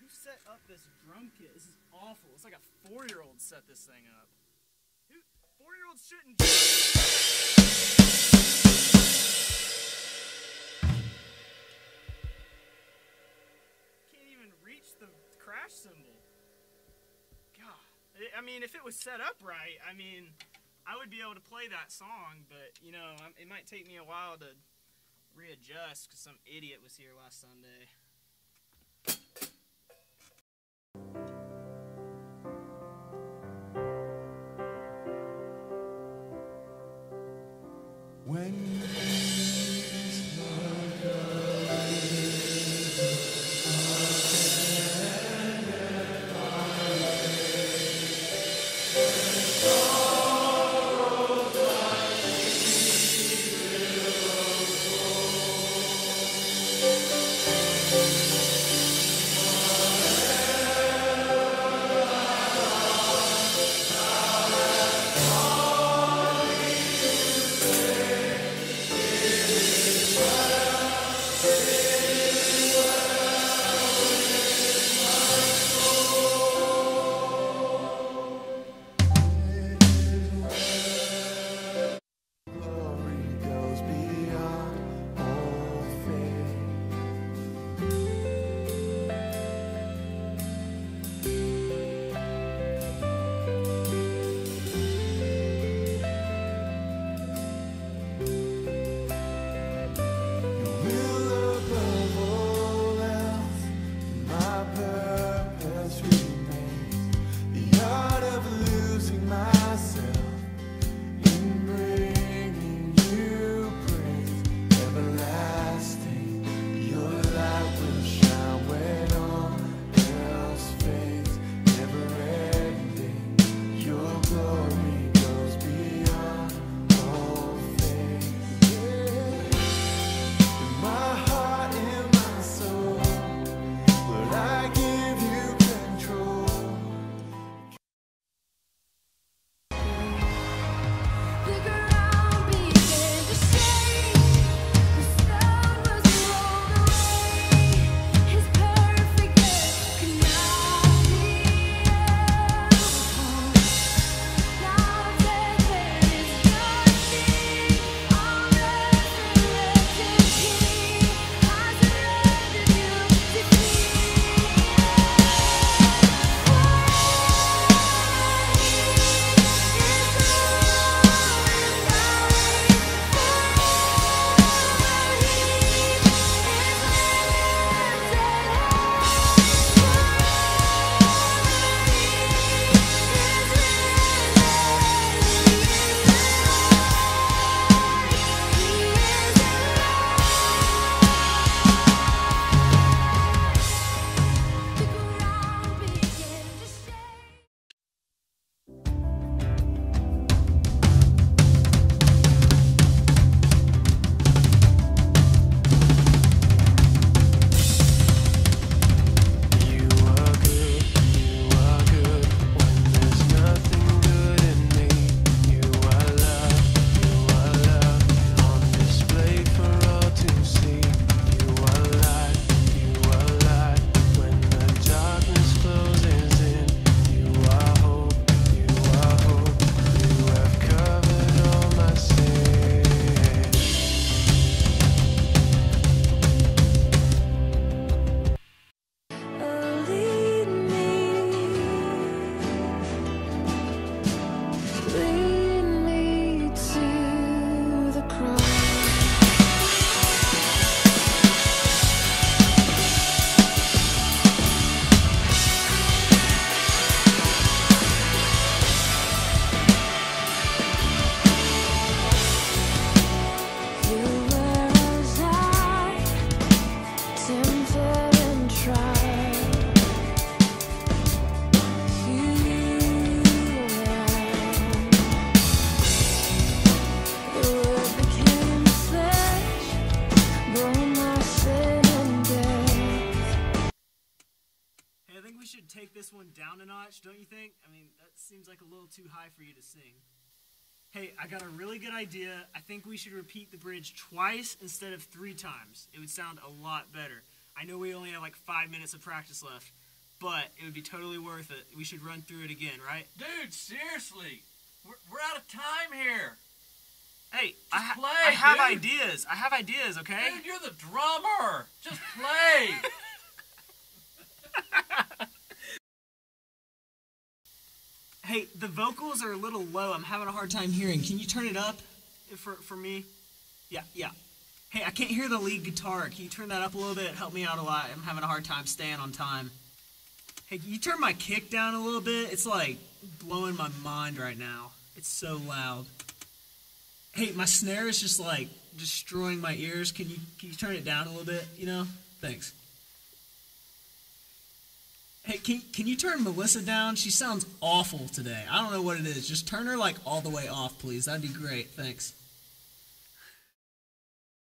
set up this drum kit? This is awful. It's like a 4-year-old set this thing up. 4-year-olds shouldn't. Can't even reach the crash cymbal. God. I mean, if it was set up right, I mean, I would be able to play that song, but, you know, it might take me a while to readjust because some idiot was here last Sunday. When should take this one down a notch, don't you think? I mean, that seems like a little too high for you to sing. Hey, I got a really good idea. I think we should repeat the bridge twice instead of 3 times. It would sound a lot better. I know we only have like 5 minutes of practice left, but it would be totally worth it. We should run through it again, right? Dude, seriously. We're out of time here. Hey, play, I have dude. ideas. I have ideas, okay? Dude, you're the drummer. Just play. Hey, the vocals are a little low. I'm having a hard time hearing. Can you turn it up for me? Yeah. Hey, I can't hear the lead guitar. Can you turn that up a little bit? Help me out a lot. I'm having a hard time staying on time. Hey, can you turn my kick down a little bit? It's like blowing my mind right now. It's so loud. Hey, my snare is just like destroying my ears. Can you turn it down a little bit, you know? Thanks. Hey, can you turn Melissa down? She sounds awful today. I don't know what it is. Just turn her like all the way off, please. That'd be great. Thanks.